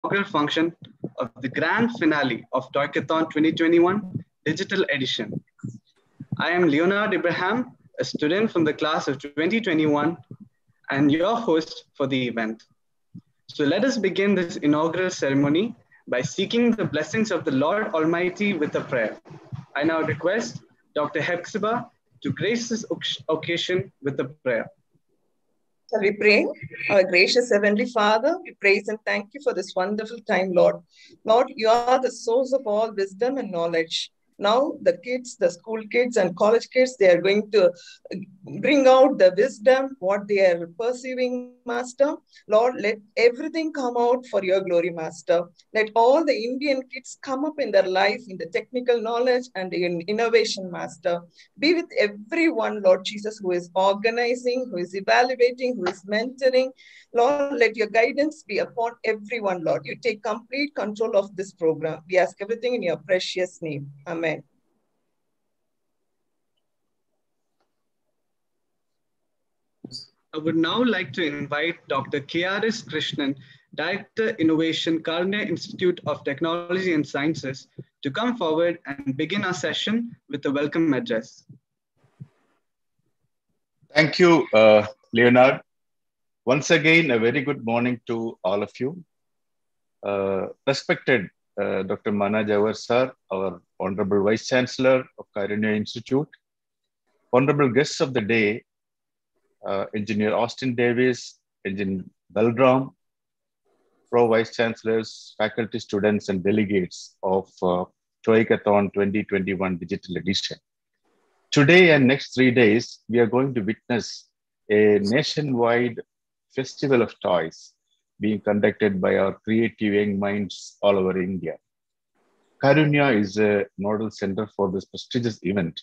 inaugural function of the grand finale of Toykathon 2021 Digital Edition. I am Leonard Abraham, a student from the class of 2021 and your host for the event. So let us begin this inaugural ceremony by seeking the blessings of the Lord Almighty with a prayer. I now request Dr. Hepzibah to grace this occasion with a prayer. Shall we pray? Our gracious Heavenly Father, we praise and thank you for this wonderful time, Lord. Lord, you are the source of all wisdom and knowledge. Now the kids, the school kids and college kids, they are going to bring out the wisdom, what they are perceiving, Master. Lord, let everything come out for your glory, Master. Let all the Indian kids come up in their life in the technical knowledge and in innovation, Master. Be with everyone, Lord Jesus, who is organizing, who is evaluating, who is mentoring. Lord, let your guidance be upon everyone, Lord. You take complete control of this program. We ask everything in your precious name. Amen. I would now like to invite Dr. KRS Krishnan, Director Innovation, Karunya Institute of Technology and Sciences, to come forward and begin our session with a welcome address. Thank you, Leonard. Once again, a very good morning to all of you. Respected Dr. Mana Jawar sir, our Honorable Vice Chancellor of Karunya Institute, Honorable guests of the day, Engineer Austin Davis, Engineer Balram, Pro Vice Chancellors, faculty, students, and delegates of Toykathon 2021 Digital Edition. Today and next 3 days, we are going to witness a nationwide festival of toys being conducted by our creative young minds all over India. Karunya is a nodal center for this prestigious event,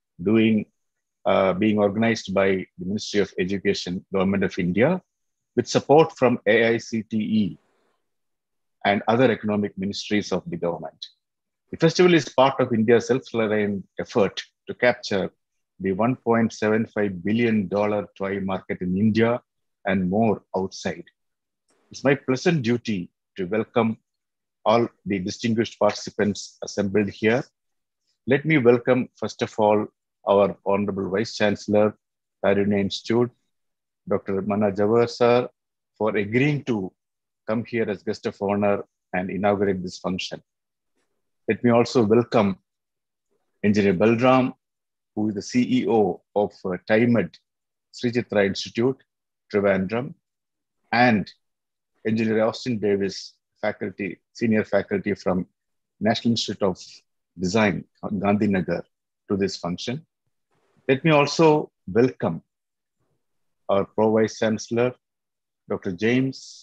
being organized by the Ministry of Education, Government of India, with support from AICTE and other economic ministries of the government. The festival is part of India's self-reliant effort to capture the $1.75 billion toy market in India and more outside. It's my pleasant duty to welcome all the distinguished participants assembled here. Let me welcome, first of all, our Honorable Vice Chancellor, Karunya Institute, Dr. Mana Jawar sir, for agreeing to come here as guest of honor and inaugurate this function. Let me also welcome Engineer Balram, who is the CEO of TiMed Sri Chitra Institute, Trivandrum, and Engineer Austin Davis, senior faculty from National Institute of Design, Gandhinagar, to this function. Let me also welcome our Pro Vice Chancellor, Dr. James,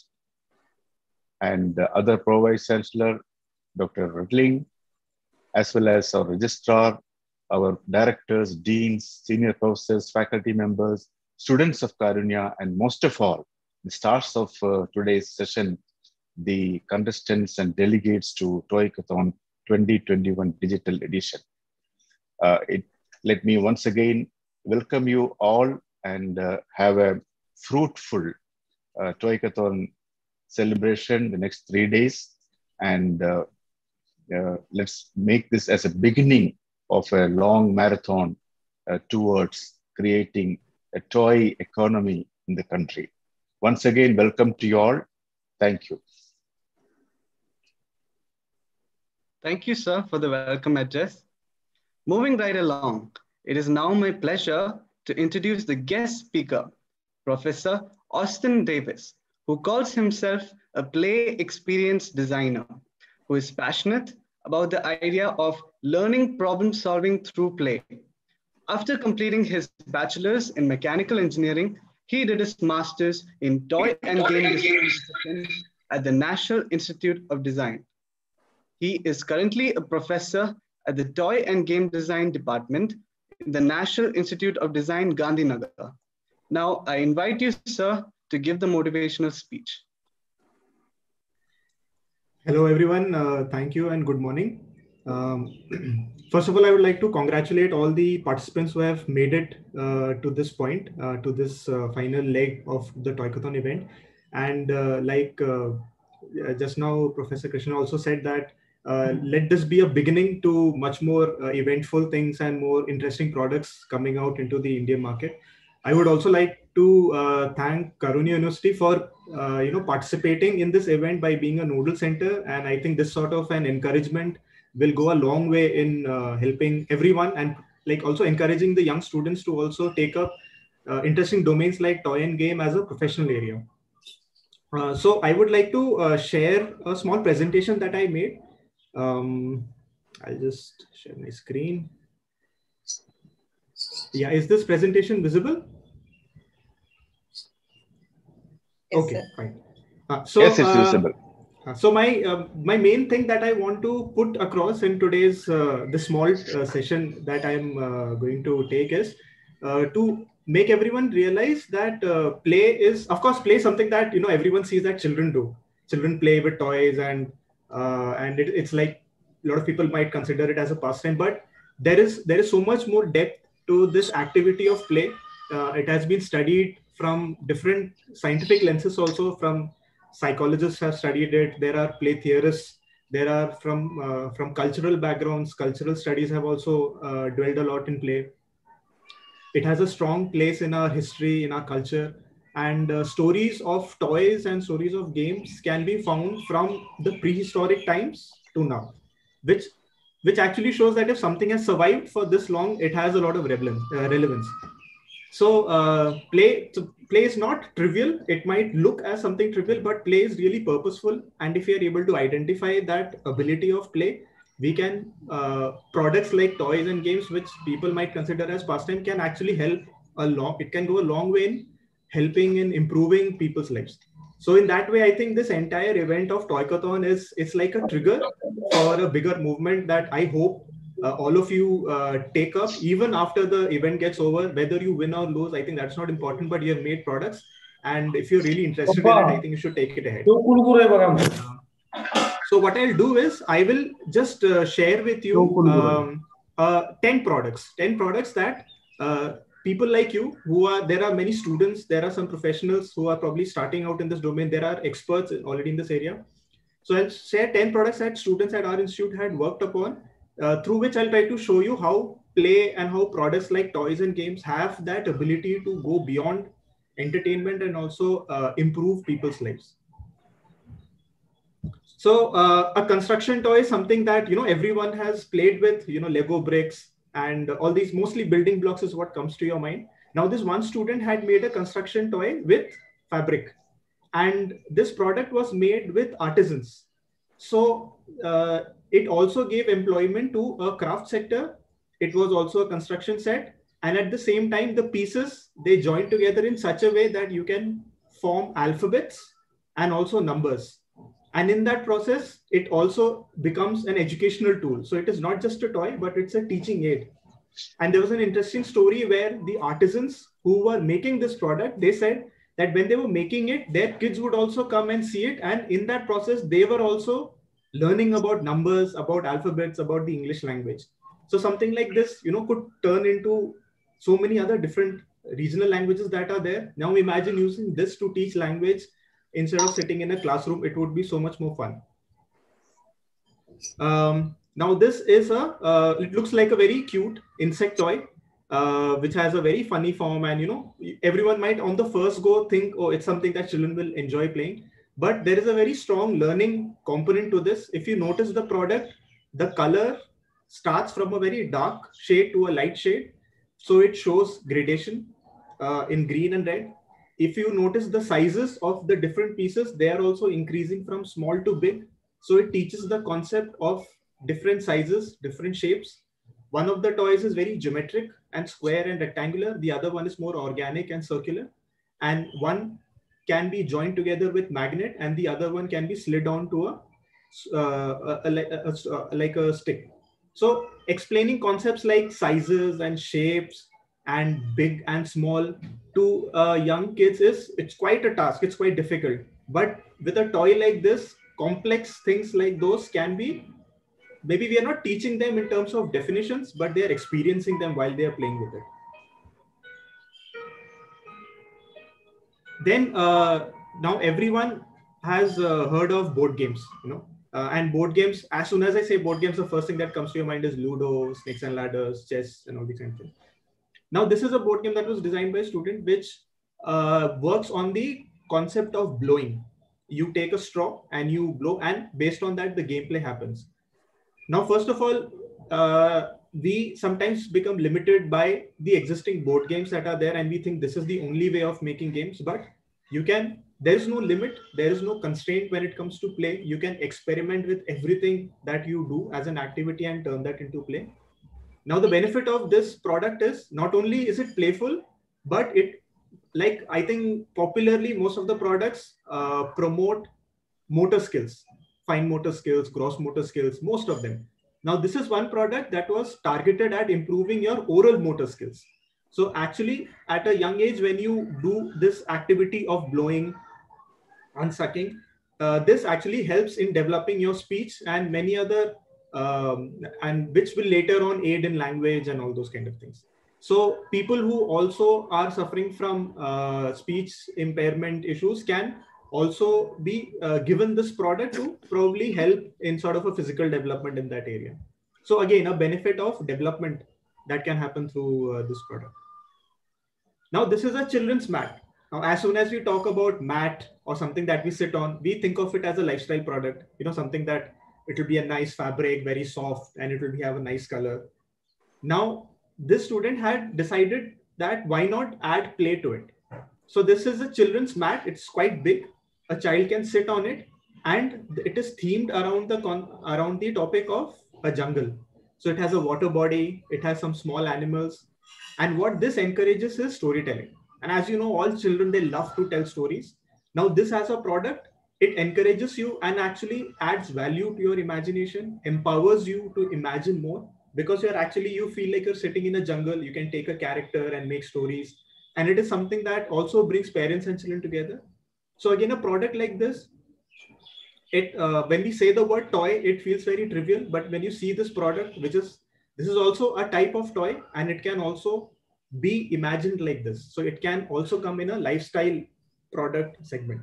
and other Pro Vice Chancellor, Dr. Rudling, as well as our registrar, our directors, deans, senior professors, faculty members, students of Karunya, and most of all, the stars of today's session, the contestants and delegates to Toykathon 2021 Digital Edition. Let me once again welcome you all and have a fruitful Toykathon celebration the next 3 days. And let's make this as a beginning of a long marathon towards creating a toy economy in the country. Once again, welcome to you all. Thank you. Thank you, sir, for the welcome address. Moving right along, it is now my pleasure to introduce the guest speaker, Professor Austin Davis, who calls himself a play experience designer, who is passionate about the idea of learning problem solving through play. After completing his bachelor's in mechanical engineering, he did his master's in toy and game design at the National Institute of Design. He is currently a professor at the Toy and Game Design Department in the National Institute of Design, Gandhinagar. Now, I invite you, sir, to give the motivational speech. Hello, everyone. Thank you and good morning. First of all, I would like to congratulate all the participants who have made it to this point, to this final leg of the Toykathon event. And just now Professor Krishna also said that let this be a beginning to much more eventful things and more interesting products coming out into the Indian market. I would also like to thank Karunya University for participating in this event by being a nodal center, and I think this sort of an encouragement will go a long way in helping everyone, and like also encouraging the young students to also take up interesting domains like toy and game as a professional area. So I would like to share a small presentation that I made. I'll just share my screen. Yeah, is this presentation visible? Yes, okay, sir. fine. Yes, it's visible. So my main thing that I want to put across in today's the small session that I'm going to take is to make everyone realize that play is, of course, play is something that everyone sees that children do. Children play with toys, and it's like a lot of people might consider it as a pastime, but there is so much more depth to this activity of play. It has been studied from different scientific lenses, also from psychologists have studied it. There are play theorists. There are from cultural backgrounds. Cultural studies have also dwelled a lot in play. It has a strong place in our history, in our culture, and stories of toys and stories of games can be found from the prehistoric times to now, which actually shows that if something has survived for this long, it has a lot of relevance. So play is not trivial. It might look as something trivial, but play is really purposeful. And if we are able to identify that ability of play, we can products like toys and games, which people might consider as pastime, can actually help a lot. It can go a long way in helping in improving people's lives. So in that way, I think this entire event of Toykathon it's like a trigger for a bigger movement that I hope all of you take up, even after the event gets over. Whether you win or lose, I think that's not important, but you have made products, and if you're really interested in it, I think you should take it ahead. So what I'll do is I will just share with you 10 products that people like you there are many students, there are some professionals who are probably starting out in this domain, there are experts already in this area. So I'll share 10 products that students at our institute had worked upon, through which I'll try to show you how play and how products like toys and games have that ability to go beyond entertainment and also improve people's lives. So a construction toy is something that everyone has played with. Lego bricks and all these, mostly building blocks is what comes to your mind. Now this one student had made a construction toy with fabric, and this product was made with artisans. So it also gave employment to a craft sector. It was also a construction set, and at the same time the pieces, they joined together in such a way that you can form alphabets and also numbers. And in that process, it also becomes an educational tool. So it is not just a toy, but it's a teaching aid. And there was an interesting story where the artisans who were making this product, they said that when they were making it, their kids would also come and see it. And in that process, they were also learning about numbers, about alphabets, about the English language. So something like this, could turn into so many other different regional languages that are there. Now imagine using this to teach language instead of sitting in a classroom. It would be so much more fun. Now this is it looks like a very cute insect toy, which has a very funny form, and everyone might on the first go think, oh, it's something that children will enjoy playing, but there is a very strong learning component to this. If you notice the product, the color starts from a very dark shade to a light shade, so it shows gradation in green and red. If you notice the sizes of the different pieces, they are also increasing from small to big. So it teaches the concept of different sizes, different shapes. One of the toys is very geometric and square and rectangular. The other one is more organic and circular. And one can be joined together with magnet, and the other one can be slid onto like a stick. So explaining concepts like sizes and shapes and big and small to young kids it's quite a task. It's quite difficult. But with a toy like this, complex things like those can be, maybe we are not teaching them in terms of definitions, but they are experiencing them while they are playing with it. Then now everyone has heard of board games, and board games, as soon as I say board games, the first thing that comes to your mind is Ludo, Snakes and Ladders, chess, and all these kind of things. Now, this is a board game that was designed by a student which works on the concept of blowing. You take a straw and you blow, and based on that, the gameplay happens. Now, first of all, we sometimes become limited by the existing board games that are there, and we think this is the only way of making games. But there is no limit, there is no constraint when it comes to play. You can experiment with everything that you do as an activity and turn that into play. Now, the benefit of this product is not only is it playful, but it, like I think popularly most of the products promote motor skills, fine motor skills, gross motor skills, most of them. Now, this is one product that was targeted at improving your oral motor skills. So actually, at a young age, when you do this activity of blowing and sucking, this actually helps in developing your speech and many other, and which will later on aid in language and all those kind of things. So people who also are suffering from speech impairment issues can also be given this product to probably help in sort of a physical development in that area. So again, a benefit of development that can happen through this product. Now, this is a children's mat. Now, as soon as we talk about mat or something that we sit on, we think of it as a lifestyle product, something that it will be a nice fabric, very soft, and it will have a nice color. Now, this student had decided that why not add play to it? So this is a children's mat. It's quite big. A child can sit on it, and it is themed around the topic of a jungle. So it has a water body. It has some small animals. And what this encourages is storytelling. And as you know, all children, they love to tell stories. Now, this as a product, it encourages you and actually adds value to your imagination, empowers you to imagine more, because you feel like you're sitting in a jungle. You can take a character and make stories. And it is something that also brings parents and children together. So again, a product like this, when we say the word toy, it feels very trivial. But when you see this product, this is also a type of toy, and it can also be imagined like this. So it can also come in a lifestyle product segment.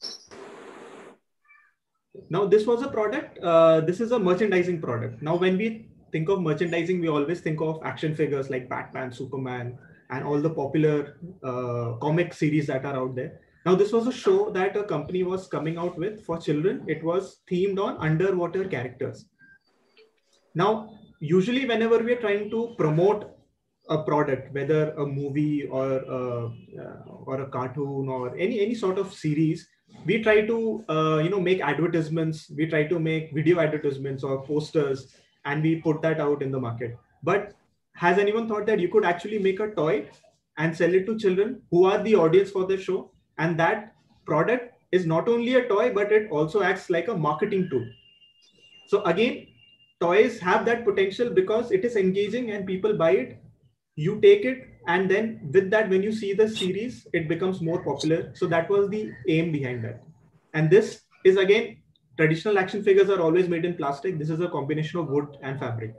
Now, this was a product. This is a merchandising product. Now, when we think of merchandising, we always think of action figures like Batman, Superman, and all the popular comic series that are out there. Now, this was a show that a company was coming out with for children. It was themed on underwater characters. Now, usually whenever we are trying to promote a product, whether a movie or a cartoon or any sort of series, we try to make advertisements. We try to make video advertisements or posters, and we put that out in the market. But has anyone thought that you could actually make a toy and sell it to children who are the audience for the show? And that product is not only a toy, but it also acts like a marketing tool. So again, toys have that potential because it is engaging and people buy it. You take it, and then with that, when you see the series, it becomes more popular. So that was the aim behind that. And this is, again, traditional action figures are always made in plastic. This is a combination of wood and fabric.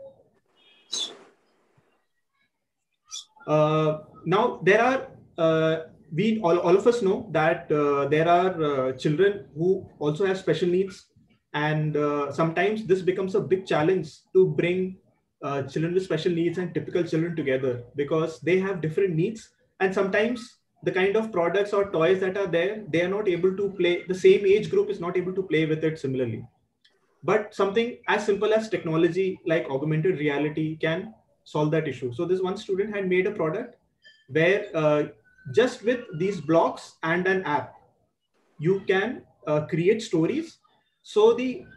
Now, there are, all of us know that there are children who also have special needs. And sometimes this becomes a big challenge to bring children with special needs and typical children together, because they have different needs. And sometimes the kind of products or toys that are there, they are not able to play, the same age group is not able to play with it similarly. But something as simple as technology like augmented reality can solve that issue. So this one student had made a product where just with these blocks and an app, you can create stories. So the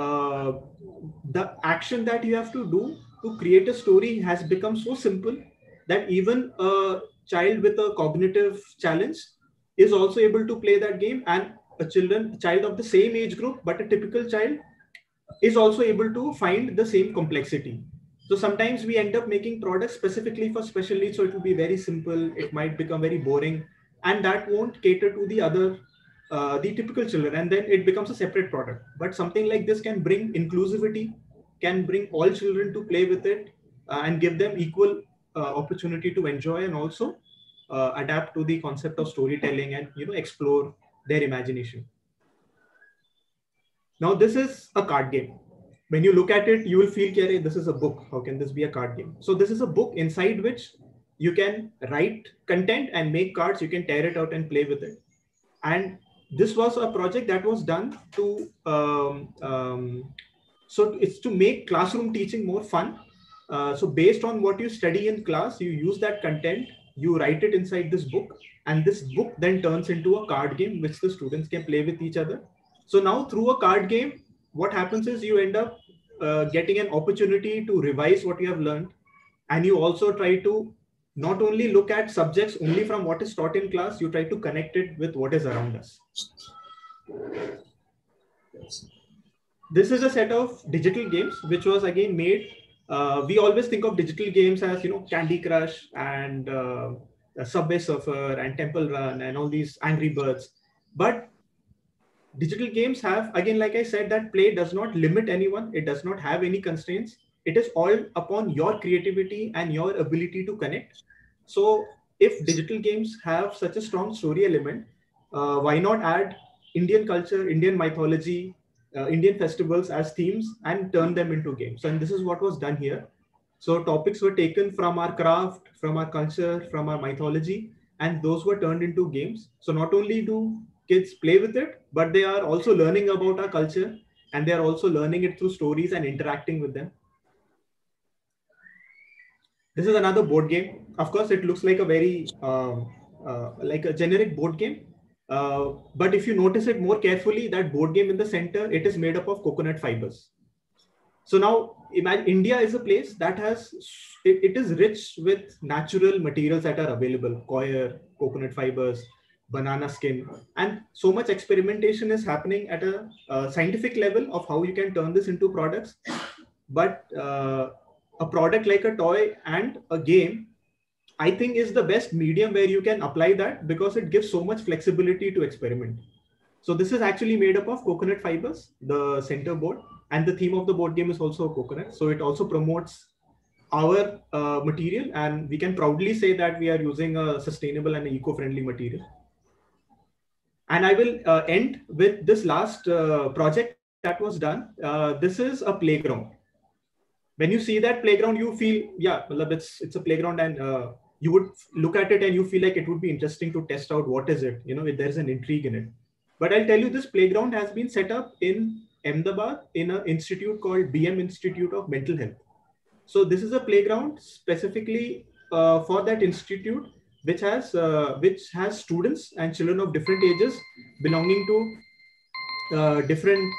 action that you have to do to create a story has become so simple that even a child with a cognitive challenge is also able to play that game, and a child of the same age group, but a typical child, is also able to find the same complexity. So sometimes we end up making products specifically for special needs. So it will be very simple. It might become very boring, and that won't cater to the other, the typical children. And then it becomes a separate product. But something like this can bring inclusivity, can bring all children to play with it, and give them equal opportunity to enjoy, and also adapt to the concept of storytelling and explore their imagination. Now, this is a card game. When you look at it, you will feel, "Hey, this is a book. How can this be a card game?" So this is a book inside which you can write content and make cards. You can tear it out and play with it. And this was a project that was done to, so it's to make classroom teaching more fun. So based on what you study in class, you use that content, you write it inside this book, and this book then turns into a card game which the students can play with each other. So now through a card game, what happens is you end up getting an opportunity to revise what you have learned. And you also try to not only look at subjects only from what is taught in class, you try to connect it with what is around us. This is a set of digital games, which was again made. We always think of digital games as, Candy Crush and Subway Surfer and Temple Run and all these Angry Birds. But digital games have, again, like I said, that play does not limit anyone. It does not have any constraints. It is all upon your creativity and your ability to connect. So if digital games have such a strong story element, why not add Indian culture, Indian mythology, Indian festivals as themes and turn them into games? And this is what was done here. So topics were taken from our craft, from our culture, from our mythology, and those were turned into games. So not only do kids play with it, but they are also learning about our culture, and they are also learning it through stories and interacting with them. This is another board game. Of course, it looks like a very like a generic board game. But if you notice it more carefully, that board game in the center, it is made up of coconut fibers. So now imagine India is a place that has, it is rich with natural materials that are available: coir, coconut fibers, banana skin, and so much experimentation is happening at a scientific level of how you can turn this into products. But a product like a toy and a game, I think, is the best medium where you can apply that, because it gives so much flexibility to experiment. So this is actually made up of coconut fibers, the center board, and the theme of the board game is also coconut. So it also promotes our material, and we can proudly say that we are using a sustainable and eco-friendly material. And I will end with this last project that was done. This is a playground. When you see that playground, you feel, yeah, it's a playground, and you would look at it and you feel like it would be interesting to test out what is it, if there's an intrigue in it. But I'll tell you, this playground has been set up in Ahmedabad in an institute called BM Institute of Mental Health. So this is a playground specifically for that institute, which has students and children of different ages belonging to different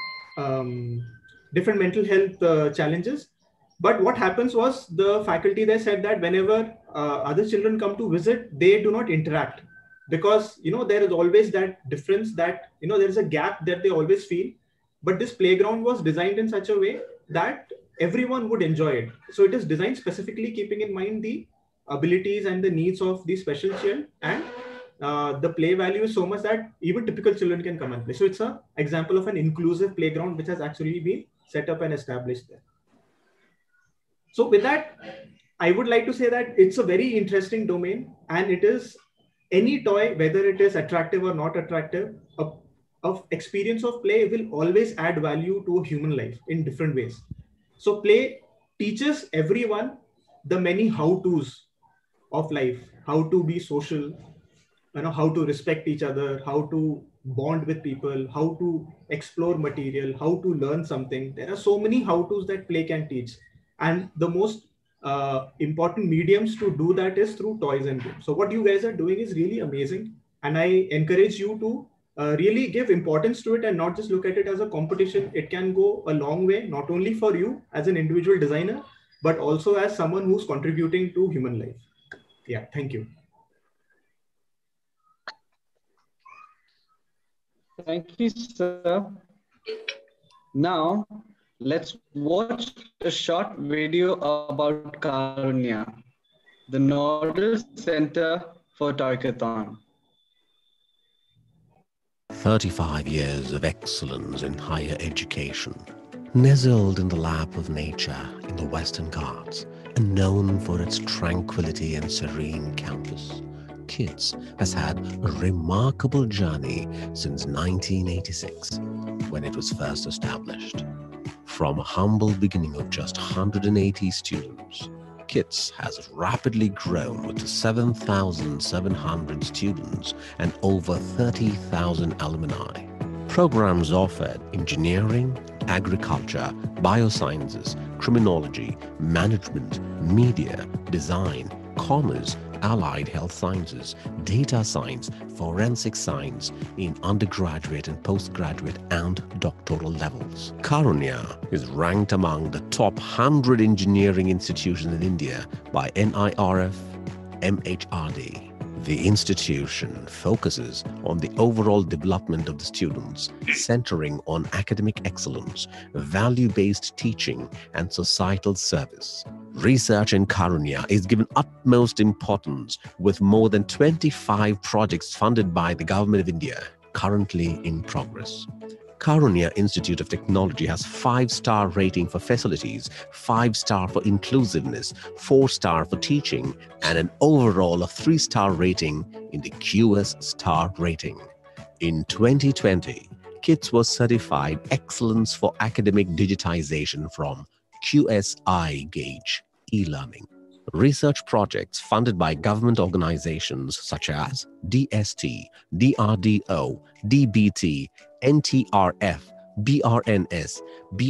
mental health challenges. But what happens was, the faculty there said that whenever other children come to visit, they do not interact, because there is always that difference, that there is a gap that they always feel. But this playground was designed in such a way that everyone would enjoy it. So it is designed specifically keeping in mind the abilities and the needs of the special children, and the play value is so much that even typical children can come and play. So it's an example of an inclusive playground which has actually been set up and established there. So with that, I would like to say that it's a very interesting domain, and it is any toy, whether it is attractive or not attractive, of experience of play will always add value to a human life in different ways. So play teaches everyone the many how-tos of life, how to be social, how to respect each other, how to bond with people, how to explore material, how to learn something. There are so many how-tos that play can teach. And the most important mediums to do that is through toys and games. So what you guys are doing is really amazing. And I encourage you to really give importance to it and not just look at it as a competition. It can go a long way, not only for you as an individual designer, but also as someone who's contributing to human life. Yeah, thank you. Thank you, sir. Now, let's watch a short video about Karunya, the Nodal Center for Toykathon. 35 years of excellence in higher education, nestled in the lap of nature in the Western Ghats and known for its tranquility and serene campus, KIDS has had a remarkable journey since 1986. when it was first established. From a humble beginning of just 180 students, KITS has rapidly grown with 7,700 students and over 30,000 alumni. Programs offered engineering, agriculture, biosciences, criminology, management, media, design, commerce, allied health sciences, data science, forensic science in undergraduate and postgraduate and doctoral levels. Karunya is ranked among the top 100 engineering institutions in India by NIRF MHRD. The institution focuses on the overall development of the students, centering on academic excellence, value-based teaching, and societal service. Research in Karunya is given utmost importance, with more than 25 projects funded by the Government of India currently in progress. Karunya Institute of Technology has 5-star rating for facilities, 5-star for inclusiveness, 4-star for teaching, and an overall of 3-star rating in the QS Star rating. In 2020, KITS was certified Excellence for Academic Digitization from QSI Gauge e-learning. Research projects funded by government organizations such as DST, DRDO, DBT, NTRF, BRNS,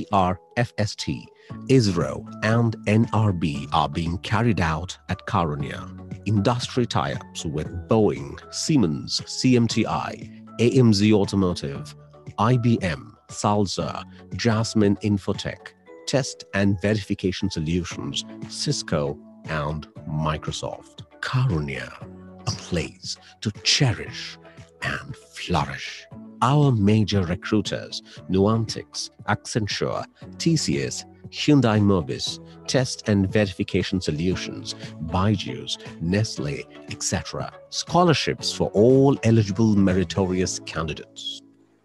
BRFST, ISRO, and NRB are being carried out at Karunya. Industry tie-ups with Boeing, Siemens, CMTI, AMZ Automotive, IBM, Salsa, Jasmine Infotech, Test and Verification Solutions, Cisco, and Microsoft. Karunya, a place to cherish and flourish. Our major recruiters, Nuantix, Accenture, TCS, Hyundai Mobis, Test and Verification Solutions, Byju's, Nestle, etc. Scholarships for all eligible meritorious candidates.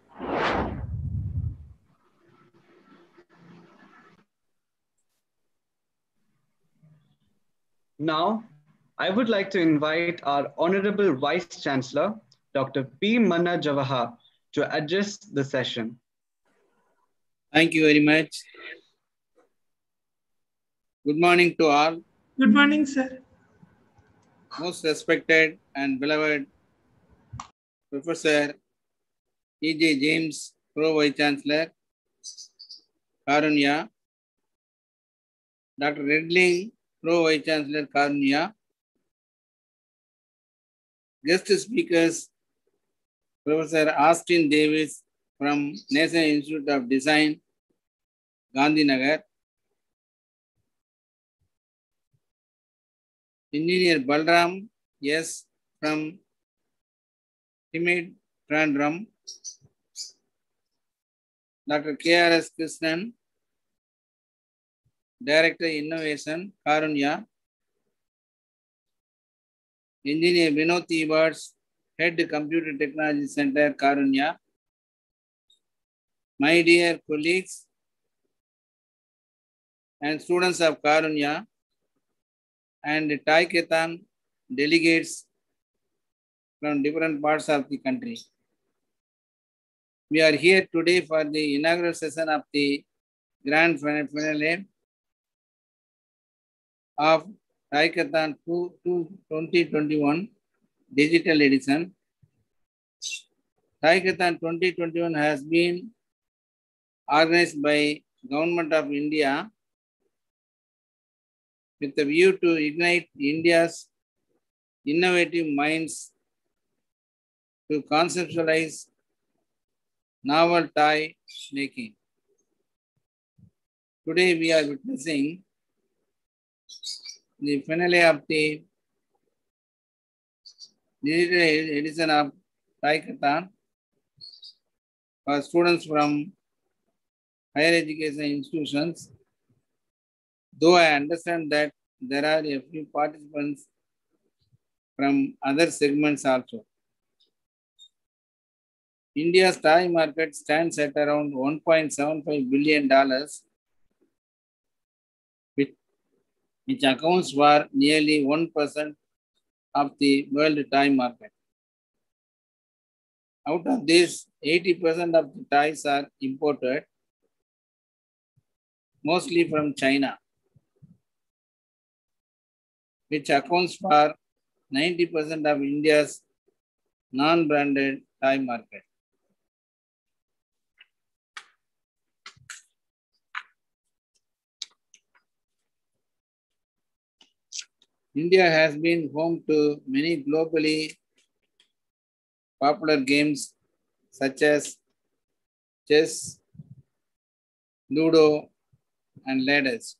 Now, I would like to invite our Honorable Vice Chancellor, Dr. P. Manna Jawahar, to address the session. Thank you very much. Good morning to all. Good morning, sir. Most respected and beloved Professor E.J. James, Pro Vice Chancellor, Karunya, Dr. Redling, Pro Vice Chancellor, Karunya, guest speakers, Professor Austin Davis from National Institute of Design, Gandhinagar, Engineer Balram S. from Timid Trandram, Dr. K.R.S. Krishnan, Director Innovation, Karunya, Engineer Vinod Ebers, Head Computer Technology Center, Karunya, my dear colleagues and students of Karunya and Taiketan delegates from different parts of the country. We are here today for the inaugural session of the grand finale of Taiketan 2021 digital edition. Taiketan 2021 has been organized by Government of India with the view to ignite India's innovative minds to conceptualize novel toy making. Today we are witnessing the finale of the digital edition of Taiketan for students from higher education institutions. Though I understand that there are a few participants from other segments also. India's toy market stands at around $1.75 billion, which accounts for nearly 1% of the world toy market. Out of this, 80% of the toys are imported, mostly from China, which accounts for 90% of India's non-branded toy market. India has been home to many globally popular games such as chess, ludo, and ladders.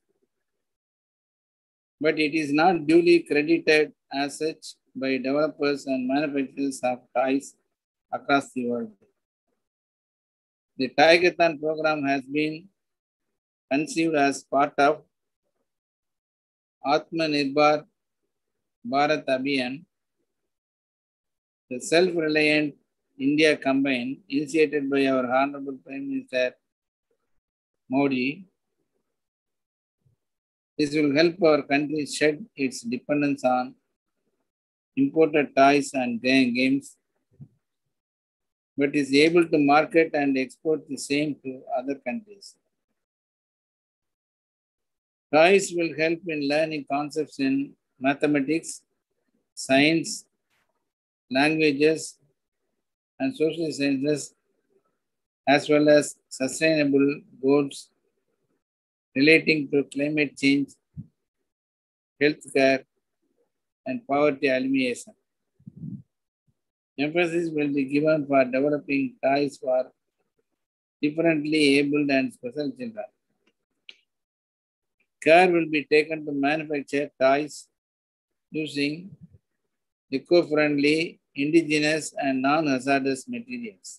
But it is not duly credited as such by developers and manufacturers of toys across the world. The Toykathon program has been conceived as part of Atmanirbhar Bharat Abhiyan, the self-reliant India campaign initiated by our Honorable Prime Minister Modi. This will help our country shed its dependence on imported toys and games, but is able to market and export the same to other countries. Toys will help in learning concepts in mathematics, science, languages, and social sciences, as well as sustainable goals relating to climate change, healthcare, and poverty elimination. Emphasis will be given for developing toys for differently abled and special children. Care will be taken to manufacture toys using eco-friendly, indigenous, and non-hazardous materials.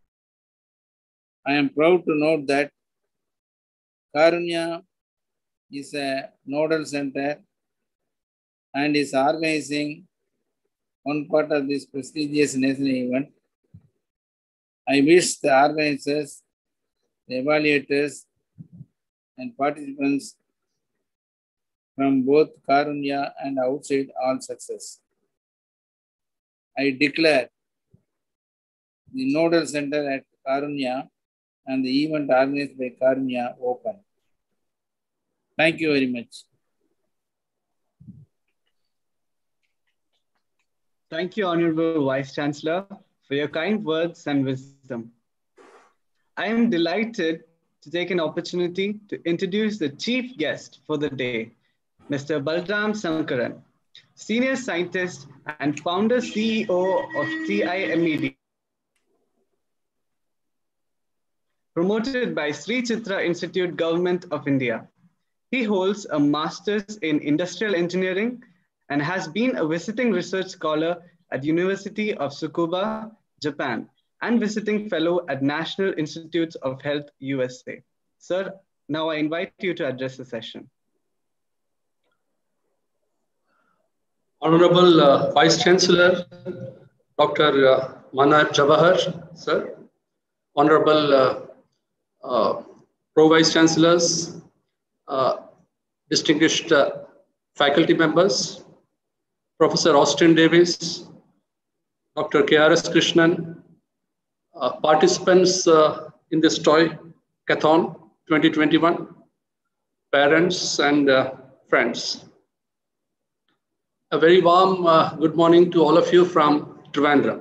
I am proud to note that Karunya is a nodal center and is organizing one part of this prestigious national event. I wish the organizers, the evaluators, and participants from both Karunya and outside all success. I declare the nodal center at Karunya and the event organized by Karunya open. Thank you very much. Thank you, Honorable Vice Chancellor, for your kind words and wisdom. I am delighted to take an opportunity to introduce the chief guest for the day, Mr. Balram Sankaran, Senior Scientist and Founder CEO of TIMED, promoted by Sri Chitra Institute, Government of India. He holds a Master's in Industrial Engineering and has been a visiting research scholar at University of Tsukuba, Japan, and visiting fellow at National Institutes of Health, USA. Sir, now I invite you to address the session. Honorable Vice Chancellor, Dr. Manat Jawahar, sir, Honorable Pro Vice Chancellors, distinguished faculty members, Professor Austin Davis, Dr. KRS Krishnan, participants in this Toykathon 2021, parents and friends. A very warm good morning to all of you from Trivandrum.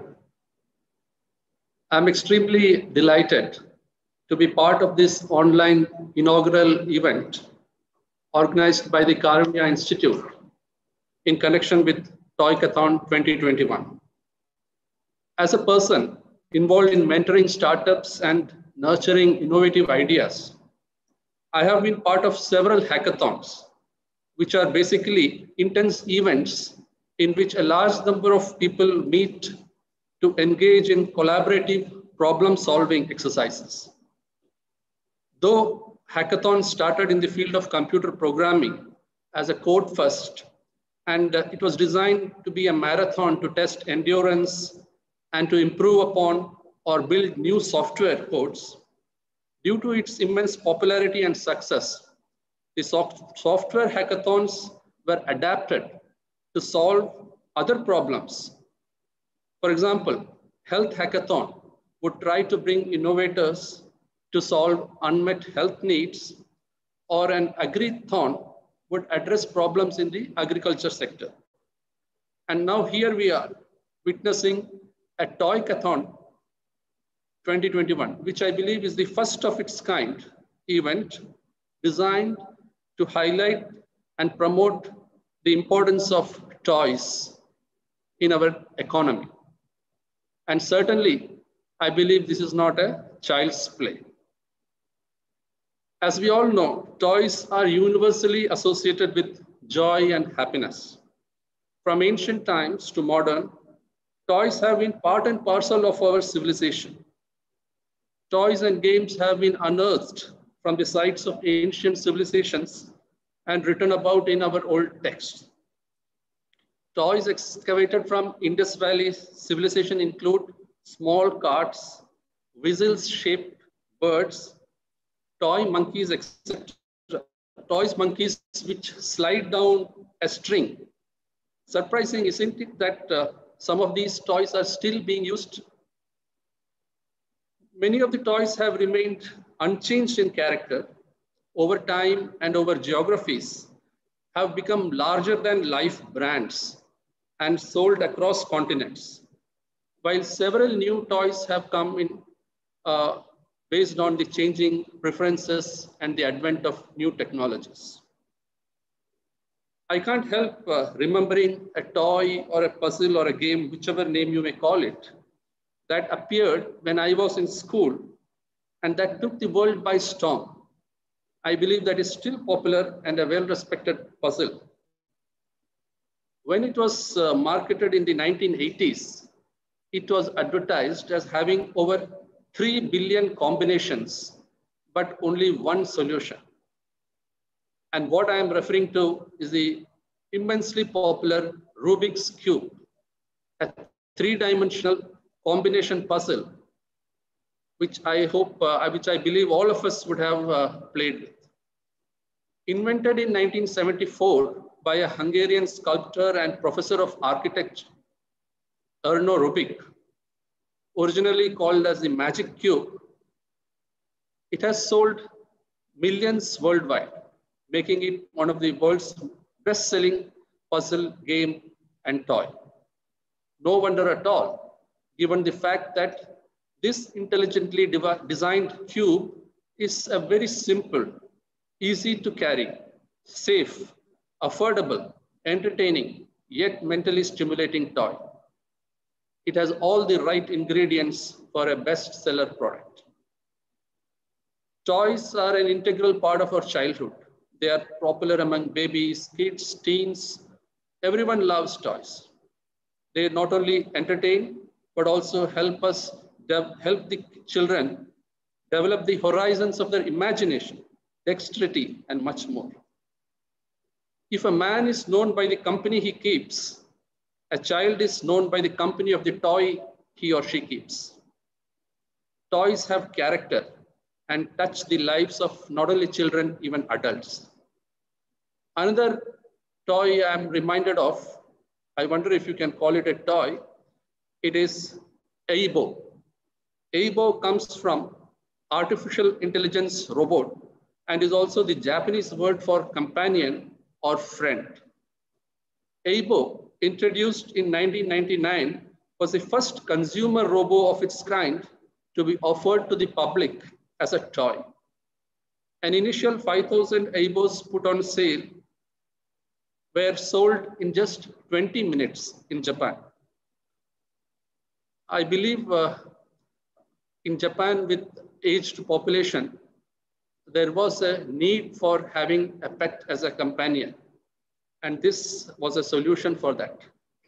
I'm extremely delighted to be part of this online inaugural event organized by the Karunya Institute in connection with Toykathon 2021. As a person involved in mentoring startups and nurturing innovative ideas, I have been part of several hackathons, which are basically intense events in which a large number of people meet to engage in collaborative problem-solving exercises. Though hackathon started in the field of computer programming as a code first, and it was designed to be a marathon to test endurance and to improve upon or build new software codes. Due to its immense popularity and success, the software hackathons were adapted to solve other problems. For example, health hackathon would try to bring innovators to solve unmet health needs, or an agri-thon would address problems in the agriculture sector. And now here we are witnessing a Toy-cathon 2021, which I believe is the first of its kind event designed to highlight and promote the importance of toys in our economy. And certainly, I believe this is not a child's play. As we all know, toys are universally associated with joy and happiness. From ancient times to modern, toys have been part and parcel of our civilization. Toys and games have been unearthed from the sites of ancient civilizations and written about in our old texts. Toys excavated from Indus Valley civilization include small carts, whistles-shaped birds, toy monkeys, etc. Toys monkeys which slide down a string. Surprising, isn't it, that some of these toys are still being used? Many of the toys have remained unchanged in character over time and over geographies, have become larger than life brands and sold across continents, while several new toys have come in based on the changing preferences and the advent of new technologies. I can't help remembering a toy or a puzzle or a game, whichever name you may call it, that appeared when I was in school and that took the world by storm. I believe that is still popular and a well-respected puzzle. When it was marketed in the 1980s, it was advertised as having over 3 billion combinations, but only one solution. And what I am referring to is the immensely popular Rubik's Cube, a 3-dimensional combination puzzle, which I believe all of us would have played with. Invented in 1974 by a Hungarian sculptor and professor of architecture, Erno Rubik, originally called as the Magic Cube, it has sold millions worldwide, making it one of the world's best-selling puzzle, game, and toy. No wonder at all, given the fact that this intelligently designed cube is a very simple, easy to carry, safe, affordable, entertaining, yet mentally stimulating toy. It has all the right ingredients for a bestseller product. Toys are an integral part of our childhood. They are popular among babies, kids, teens. Everyone loves toys. They not only entertain, but also help the children develop the horizons of their imagination, dexterity, and much more. If a man is known by the company he keeps, a child is known by the company of the toy he or she keeps. Toys have character and touch the lives of not only children, even adults. Another toy I'm reminded of, I wonder if you can call it a toy, it is Aibo. Aibo comes from artificial intelligence robot and is also the Japanese word for companion or friend. Aibo, introduced in 1999, was the first consumer robo of its kind to be offered to the public as a toy. An initial 5,000 Aibos put on sale were sold in just 20 minutes in Japan. I believe in Japan, with aged population, there was a need for having a pet as a companion. And this was a solution for that.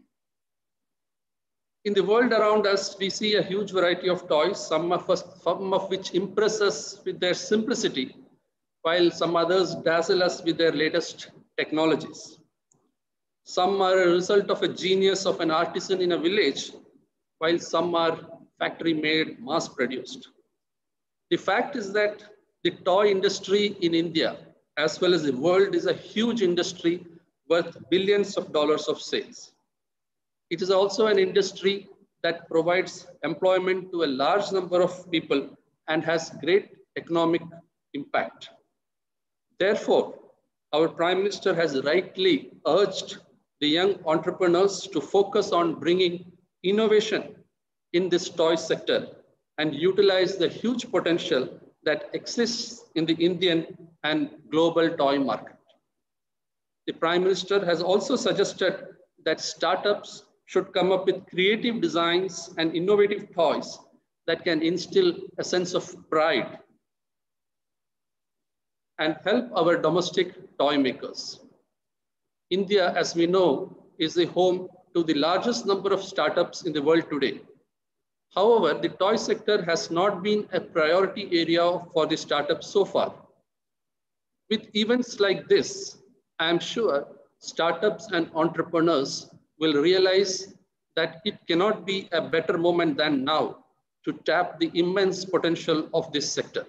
In the world around us, we see a huge variety of toys, some of which impress us with their simplicity, while some others dazzle us with their latest technologies. Some are a result of a genius of an artisan in a village, while some are factory-made, mass-produced. The fact is that the toy industry in India, as well as the world, is a huge industry worth billions of dollars of sales. It is also an industry that provides employment to a large number of people and has great economic impact. Therefore, our Prime Minister has rightly urged the young entrepreneurs to focus on bringing innovation in this toy sector and utilize the huge potential that exists in the Indian and global toy market. The Prime Minister has also suggested that startups should come up with creative designs and innovative toys that can instill a sense of pride and help our domestic toy makers. India, as we know, is the home to the largest number of startups in the world today. However, the toy sector has not been a priority area for the startups so far. With events like this, I am sure startups and entrepreneurs will realize that it cannot be a better moment than now to tap the immense potential of this sector.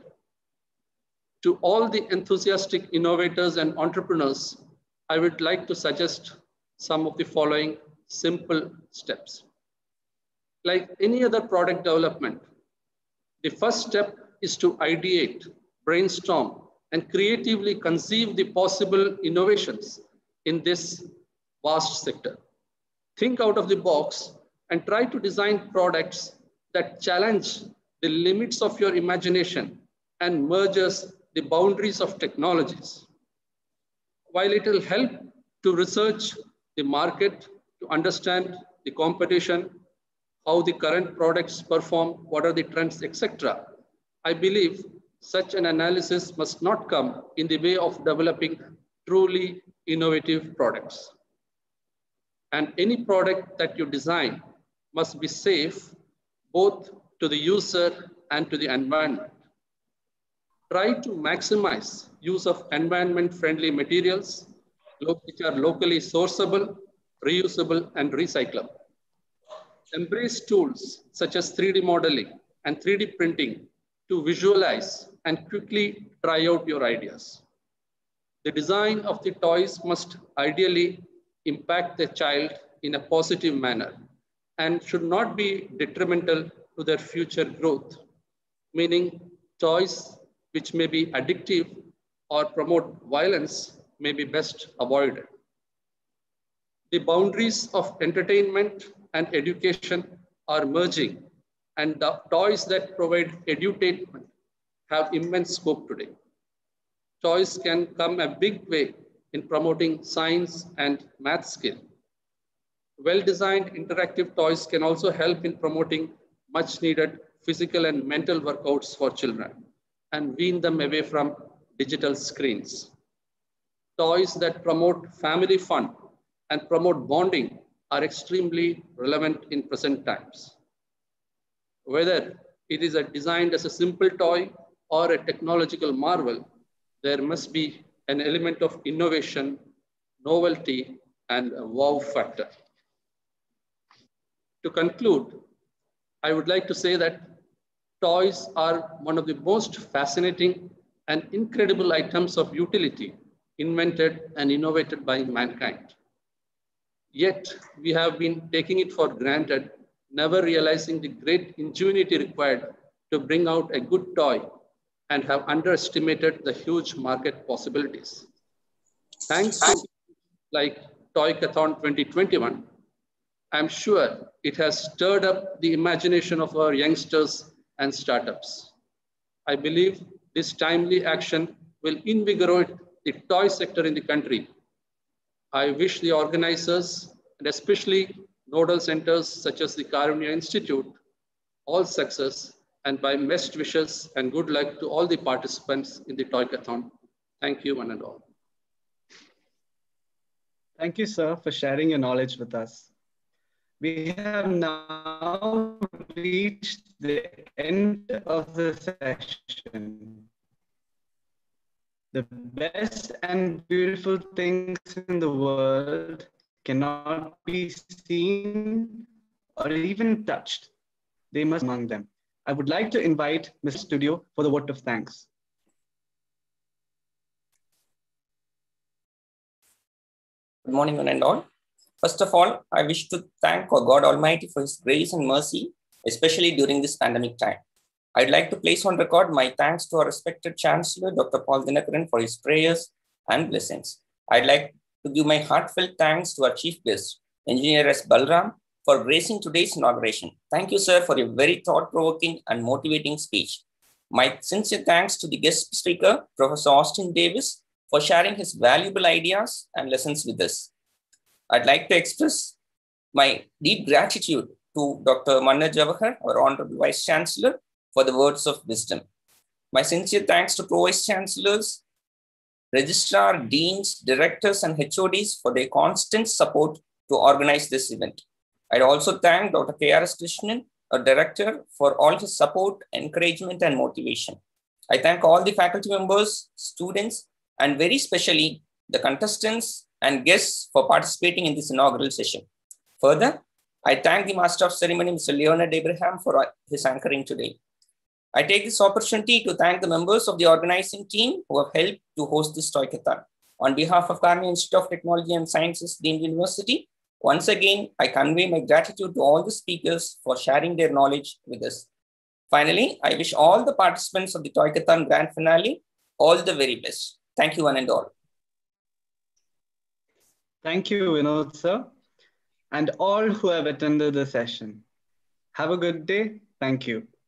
To all the enthusiastic innovators and entrepreneurs, I would like to suggest some of the following simple steps. Like any other product development, the first step is to ideate, brainstorm, and creatively conceive the possible innovations in this vast sector. Think out of the box and try to design products that challenge the limits of your imagination and merges the boundaries of technologies. While it will help to research the market, to understand the competition, how the current products perform, what are the trends, etc., I believe such an analysis must not come in the way of developing truly innovative products. And any product that you design must be safe both to the user and to the environment. Try to maximize use of environment-friendly materials which are locally sourceable, reusable, and recyclable. Embrace tools such as 3D modeling and 3D printing to visualize and quickly try out your ideas. The design of the toys must ideally impact the child in a positive manner and should not be detrimental to their future growth, meaning toys which may be addictive or promote violence may be best avoided. The boundaries of entertainment and education are merging, and the toys that provide edutainment have immense scope today. Toys can come a big way in promoting science and math skill. Well-designed interactive toys can also help in promoting much needed physical and mental workouts for children and wean them away from digital screens. Toys that promote family fun and promote bonding are extremely relevant in present times. Whether it is designed as a simple toy or a technological marvel, there must be an element of innovation, novelty, and a wow factor. To conclude, I would like to say that toys are one of the most fascinating and incredible items of utility invented and innovated by mankind. Yet we have been taking it for granted, never realizing the great ingenuity required to bring out a good toy and have underestimated the huge market possibilities. Thanks to like Toykathon 2021, I'm sure it has stirred up the imagination of our youngsters and startups. I believe this timely action will invigorate the toy sector in the country. I wish the organizers, and especially nodal centers such as the Karunya Institute, all success, and my best wishes and good luck to all the participants in the Toykathon. Thank you, one and all. Thank you, sir, for sharing your knowledge with us. We have now reached the end of the session. The best and beautiful things in the world cannot be seen or even touched. They must be among them. I would like to invite Mr. Studio for the vote of thanks. Good morning, one and all. First of all, I wish to thank God Almighty for His grace and mercy, especially during this pandemic time. I'd like to place on record my thanks to our respected Chancellor, Dr. Paul Dinakaran, for his prayers and blessings. I'd like to give my heartfelt thanks to our Chief Guest, Engineer S. Balram, for gracing today's inauguration. Thank you, sir, for your very thought-provoking and motivating speech. My sincere thanks to the guest speaker, Professor Austin Davis, for sharing his valuable ideas and lessons with us. I'd like to express my deep gratitude to Dr. Manna Jawahar, our Honorable Vice Chancellor, for the words of wisdom. My sincere thanks to Pro-Vice Chancellors, Registrar, Deans, Directors, and HODs for their constant support to organize this event. I'd also thank Dr. K.R.S. Krishnan, our Director, for all his support, encouragement, and motivation. I thank all the faculty members, students, and very specially the contestants and guests for participating in this inaugural session. Further, I thank the Master of Ceremony, Mr. Leonard Abraham, for his anchoring today. I take this opportunity to thank the members of the organizing team who have helped to host this Toykathon. On behalf of Karunya Institute of Technology and Sciences, Deemed University, once again, I convey my gratitude to all the speakers for sharing their knowledge with us. Finally, I wish all the participants of the Toykathon Grand Finale all the very best. Thank you, one and all. Thank you, Vinod, sir, and all who have attended the session. Have a good day. Thank you.